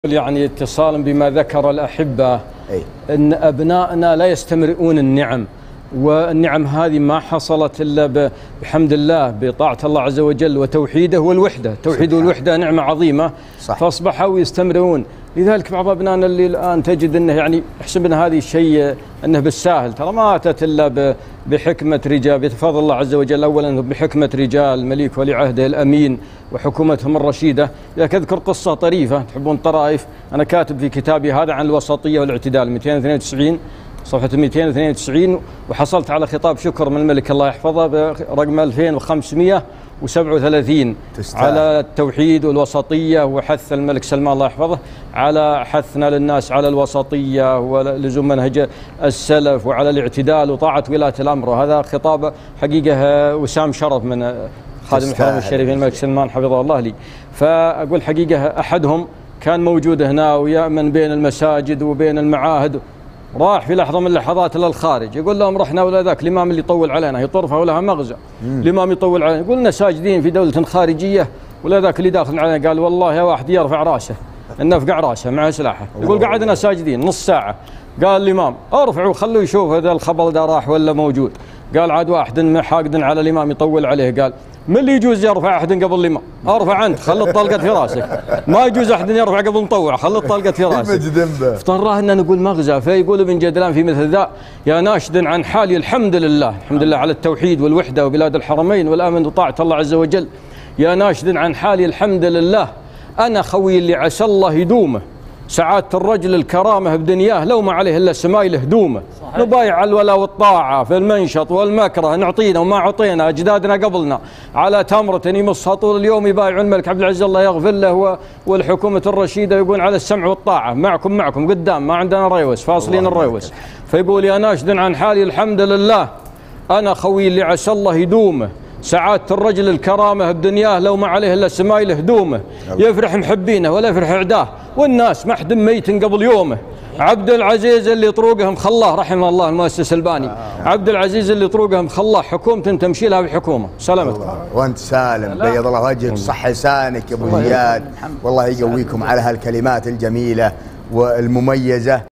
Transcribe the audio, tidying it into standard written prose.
يعني اتصالا بما ذكر الأحبة أن أبنائنا لا يستمرئون النعم، والنعم هذه ما حصلت إلا بحمد الله بطاعة الله عز وجل وتوحيده والوحدة. التوحيد والوحدة نعمة عظيمة، صح. فأصبحوا يستمرئون. لذلك بعض أبنائنا اللي الآن تجد أنه يعني يحسب أن هذه الشيء أنه بالساهل، ترى ما أتت إلا بحكمة رجال، بفضل الله عز وجل. أولا بحكمة رجال الملك ولي عهده الأمين وحكومتهم الرشيدة. لذلك أذكر قصة طريفة، تحبون طرائف؟ أنا كاتب في كتابي هذا عن الوسطية والاعتدال 292 صفحة 292، وحصلت على خطاب شكر من الملك الله يحفظه برقم 2537 على التوحيد والوسطية، وحث الملك سلمان الله يحفظه على حثنا للناس على الوسطية ولزوم منهج السلف وعلى الاعتدال وطاعة ولاة الأمر. وهذا خطاب حقيقة وسام شرف من خادم الحرم الشريف الملك سلمان حفظه الله لي. فأقول حقيقة أحدهم كان موجود هنا ويأمن بين المساجد وبين المعاهد، راح في لحظة من اللحظات للخارج، يقول لهم رحنا ولا ذاك الإمام اللي يطول علينا، هي طرفة ولها مغزى. الإمام يطول علينا، يقولنا ساجدين في دولة خارجية ولا ذاك اللي داخل علينا. قال والله يا واحد يرفع راسه، نفقع راسه مع سلاحه، يقول قعدنا ساجدين نص ساعة. قال الإمام ارفعوا خلوا يشوف هذا الخبر ده راح ولا موجود. قال عاد واحد حاقد على الإمام يطول عليه، قال من اللي يجوز يرفع أحد قبل الإمام؟ ارفع أنت، خلي الطلقة في راسك. ما يجوز أحد يرفع قبل مطوع، خلي الطلقة في راسك. افتراه أن نقول مغزى. فيقول ابن جدلان في مثل ذا: يا ناشدا عن حالي الحمد لله، الحمد لله على التوحيد والوحدة وبلاد الحرمين والأمن وطاعة الله عز وجل. يا ناشدا عن حالي الحمد لله، أنا خوي اللي عسى الله يدومه، سعادة الرجل الكرامة بدنياه لو ما عليه إلا سمايله هدومه. نبايع الولا والطاعة في المنشط والمكره، نعطينا وما عطينا أجدادنا قبلنا على تمرة يمصها طول اليوم. يبايع الملك عبد العزيز الله يغفر له والحكومة الرشيدة، يقول على السمع والطاعة، معكم قدام، ما عندنا ريوس، فاصلين الريوس. فيقول يا ناشد عن حالي الحمد لله، أنا خوي اللي عسى الله يدومه، سعادة الرجل الكرامة بدنياه لو ما عليه إلا سمايله هدومه. يفرح محبينه ولا يفرح أعداه، والناس ما حد ميت قبل يومه. عبد العزيز اللي طروقهم خلاه، رحمه الله المؤسس الباني. عبد العزيز اللي طروقهم خلاه، حكومة تمشي لها بحكومة. سلامتك وانت سالم، بيض الله وجهك، صح لسانك يا ابو زياد، والله يقويكم على هالكلمات الجميلة والمميزة.